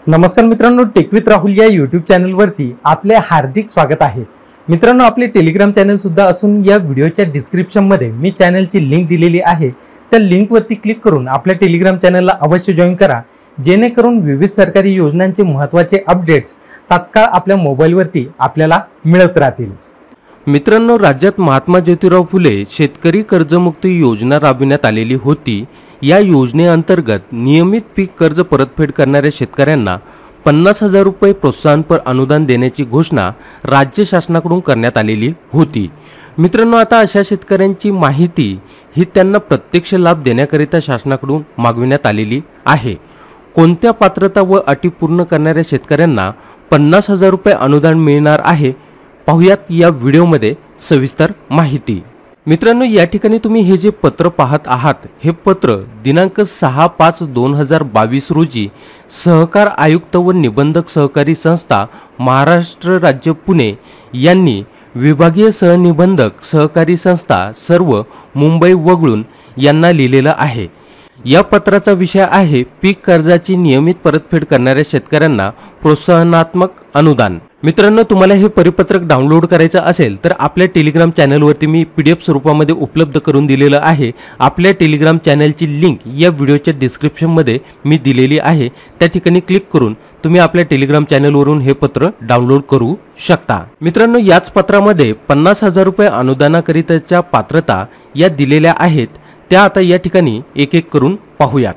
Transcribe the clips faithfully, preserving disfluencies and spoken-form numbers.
नमस्कार मित्रांनो, take with Rahul या यूट्यूब चॅनलवरती आपले हार्दिक स्वागत आहे। मित्रांनो, आपले टेलिग्राम चॅनल सुद्धा असून या व्हिडिओच्या डिस्क्रिप्शनमध्ये मी चॅनलची लिंक दिलेली आहे। त्या लिंकवरती क्लिक करून आपल्या टेलिग्राम चॅनलला अवश्य जॉइन करा, जेणेकरून विविध सरकारी योजनांचे महत्त्वाचे अपडेट्स तात्काळ आपल्या मोबाईलवरती आपल्याला मिळत राहतील। मित्रांनो, राज्यात महात्मा ज्योतिराव फुले शेतकरी कर्जमुक्ती योजना राबविण्यात आलेली होती। या योजनेअंतर्गत नियमित पीक कर्ज परतफेड करणाऱ्या शेतकऱ्यांना पन्नास हजार रुपये प्रोत्साहनपर अनुदान देण्याची घोषणा राज्य शासनाकडून करण्यात आलेली होती। मित्रांनो, आता अशा शेतकऱ्यांची माहिती ही त्यांना प्रत्यक्ष लाभ देण्याकरिता शासनाकडून मागविण्यात आलेली आहे। कोणत्या पात्रता व अटी पूर्ण करणाऱ्या शेतकऱ्यांना पन्नास हजार रुपये अनुदान मिळणार आहे, पाहूयात या व्हिडिओमध्ये सविस्तर माहिती। मित्रांनो, या ठिकाणी तुम्ही हे जे पत्र पाहत आहात, हे पत्र दिनांक सहा पाच दोन हजार बावीस रोजी सहकार आयुक्त व निबंधक सहकारी संस्था महाराष्ट्र राज्य पुणे यांनी विभागीय सहनिबंधक सहकारी संस्था सर्व मुंबई वगळून यांना लिहिलेलं आहे। या पत्राचा विषय आहे पीक कर्जाची नियमित परतफेड करणाऱ्या शेतकऱ्यांना प्रोत्साहनात्मक अनुदान। मित्रांनो, तुम्हाला हे परिपत्रक डाउनलोड करायचं असेल तर आपल्या टेलिग्राम चॅनलवरती मी पीडीएफ स्वरूपामध्ये उपलब्ध करून दिलेलं आहे। आपल्या टेलिग्राम चॅनलची लिंक या व्हिडिओच्या डिस्क्रिप्शनमध्ये मी दिलेली आहे। त्या ठिकाणी क्लिक करून तुम्ही आपल्या टेलिग्राम चॅनलवरून हे पत्र डाउनलोड करू शकता। मित्रांनो, याच पत्रामध्ये पन्नास हजार रुपये अनुदानाकरिताच्या पात्रता या दिलेल्या आहेत, त्या आता या ठिकाणी एक एक करून पाहूयात।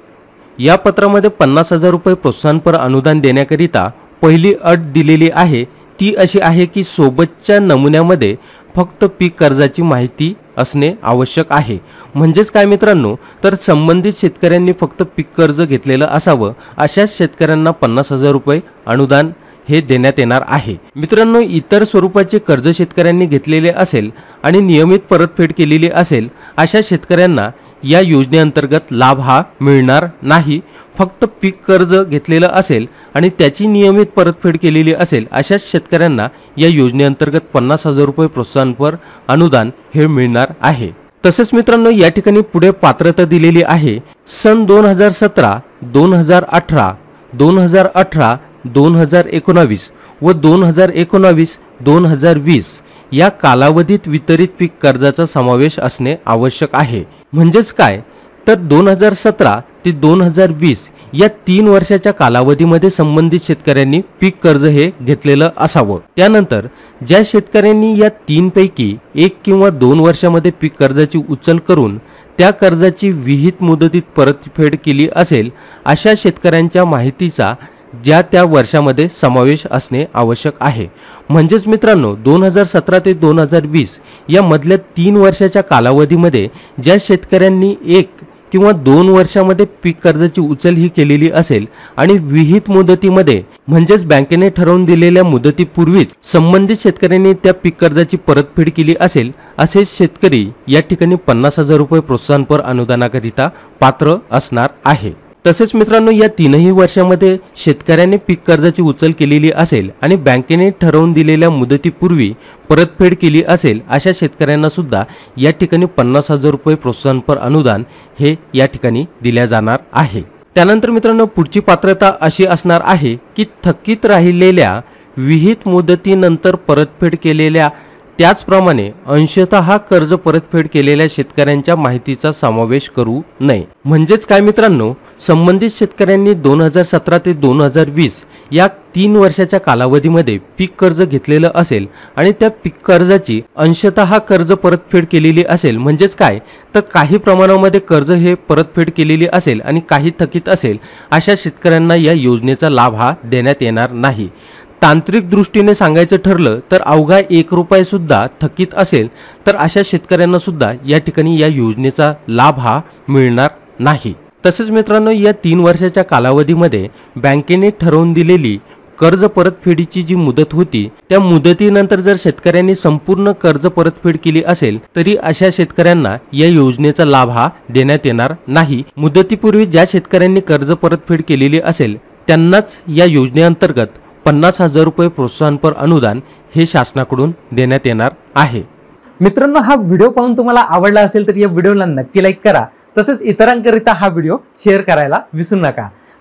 या पत्रामध्ये पन्नास हजार रुपये प्रोत्साहनपर अनुदान देण्याकरिता पहिली अट दिलेली आहे, ती अशी आहे की सोबतच्या नमुन्यामध्ये फक्त पीक कर्जाची माहिती असणे आवश्यक आहे। म्हणजेच काय मित्रांनो, तर संबंधित शेतकऱ्यांनी फक्त पीक कर्ज घेतलेलं असावं, अशाच शेतकऱ्यांना पन्नास हजार रुपये अनुदान हे देण्यात येणार आहे। मित्रांनो, इतर स्वरूपाचे कर्ज शेतकऱ्यांनी घेतलेले असेल आणि नियमित परतफेड केलेली असेल, अशा शेतकऱ्यांना या योजनेअंतर्गत लाभ हा मिळणार नाही। फक्त पीक कर्ज घेतलेलं असेल आणि त्याची नियमित परतफेड केलेली असेल, अशाच शेतकऱ्यांना या योजनेअंतर्गत पन्नास हजार रुपये प्रोत्साहनपर अनुदान हे मिळणार आहे। तसेच मित्रांनो, या ठिकाणी पुढे पात्रता दिलेली आहे। सन दोन हजार सतरा दोन हजार अठरा दोन हजार अठरा दोन हजार एकोणावीस व दोन हजार एकोणावीस दोन हजार वीस या कालावधीत वितरित पीक कर्जाचा समावेश असणे आवश्यक आहे। म्हणजेच काय, तर दोन हजार सतरा ते दोन हजार वीस या तीन वर्षाच्या कालावधीमध्ये संबंधित शेतकऱ्यांनी पीक कर्ज हे घेतलेलं असावं। त्यानंतर ज्या शेतकऱ्यांनी या तीन पैकी एक किंवा दोन वर्षामध्ये पीक कर्जाची उचल करून त्या कर्जाची विहित मुदतीत परतफेड केली असेल, अशा शेतकऱ्यांच्या माहितीचा ज्या त्या वर्षामध्ये समावेश असणे आवश्यक आहे। म्हणजेच मित्रांनो, दोन हजार सतरा ते दोन हजार वीस या मधल्या तीन वर्षाच्या कालावधीमध्ये ज्या शेतकऱ्यांनी एक किंवा दोन वर्षामध्ये पीक कर्जाची उचल ही केलेली असेल आणि विहित मुदतीमध्ये म्हणजेच बँकेने ठरवून दिलेल्या मुदतीपूर्वीच संबंधित शेतकऱ्यांनी त्या पीक कर्जाची परतफेड केली असेल, असे शेतकरी या ठिकाणी पन्नास हजार रुपये प्रोत्साहनपर अनुदानाकरिता पात्र असणार आहे। तसेच मित्रांनो, या तीनही वर्षामध्ये शेतकऱ्याने पीक कर्जाची उचल केलेली असेल आणि बँकेने ठरवून दिलेल्या मुदतीपूर्वी परतफेड केली असेल, अशा शेतकऱ्यांना सुद्धा या ठिकाणी पन्नास हजार रुपये प्रोत्साहनपर अनुदान हे या ठिकाणी दिल्या जाणार आहे। त्यानंतर मित्रांनो, पुढची पात्रता अशी असणार आहे की थकीत राहिलेल्या विहित मुदतीनंतर परतफेड केलेल्या त्याचप्रमाणे अंशतः कर्ज परतफेड केलेल्या शेतकऱ्यांच्या माहितीचा समावेश करू नये। म्हणजेच काय मित्रांनो, संबंधित शेतकऱ्यांनी दोन हजार सतरा ते दोन हजार वीस या तीन वर्षाच्या कालावधीमध्ये पीक कर्ज घेतलेलं असेल आणि त्या पीक कर्जाची अंशतः कर्ज परतफेड केलेली असेल, म्हणजेच काय, तर काही प्रमाणामध्ये कर्ज हे परतफेड केलेली असेल आणि काही थकीत असेल, अशा शेतकऱ्यांना या योजनेचा लाभ हा देण्यात येणार नाही। तांत्रिक दृष्टीने सांगायचं ठरलं तर अवघा एक रुपये सुद्धा थकीत असेल तर अशा शेतकऱ्यांना सुद्धा या ठिकाणी या योजनेचा लाभ हा मिळणार नाही। तसेच मित्रांनो, या तीन वर्षाच्या कालावधीमध्ये बँकेने ठरवून दिलेली कर्ज परतफेडीची जी मुदत होती, त्या मुदतीनंतर जर शेतकऱ्यांनी संपूर्ण कर्ज परतफेड केली असेल तरी अशा शेतकऱ्यांना या योजनेचा लाभ हा देण्यात येणार नाही। मुदतीपूर्वी ज्या शेतकऱ्यांनी कर्ज परतफेड केलेली असेल त्यांनाच या योजनेअंतर्गत पन्नास हजार रुपये प्रोत्साहनपर अनुदान हे शासनाकडून देण्यात येणार आहे। मित्रांनो, हा व्हिडिओ पाहून तुम्हाला आवडला असेल तर या व्हिडिओला नक्की लाईक करा, तसेच इतरांकरिता हा व्हिडिओ शेअर करायला विसरू नका।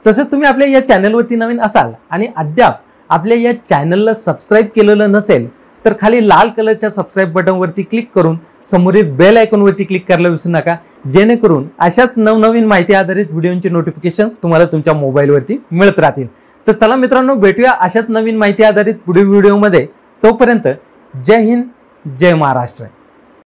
तसेच तुम्ही आपल्या या चॅनलवरती नवीन असाल आणि अद्याप आपल्या या चॅनलला सबस्क्राईब केलेलं नसेल तर खाली लाल कलरच्या सबस्क्राईब बटनवरती क्लिक करून समोरील बेल आयकॉनवरती क्लिक करायला विसरू नका, जेणेकरून अशाच नवनवीन माहिती आधारित व्हिडिओंचे नोटिफिकेशन्स तुम्हाला तुमच्या मोबाईलवरती मिळत राहतील। तर चला मित्रांनो, भेटूया अशाच नवीन माहिती आधारित पुढील व्हिडिओमध्ये। तोपर्यंत जय हिंद, जय महाराष्ट्र।